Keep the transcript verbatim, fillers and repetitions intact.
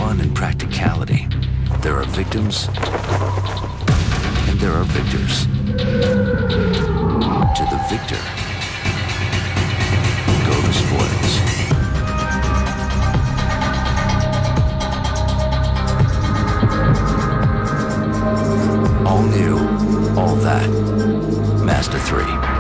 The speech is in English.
fun and practicality, there are victims and there are victors. To the victor go the spoils. All new, all that. Mazda three.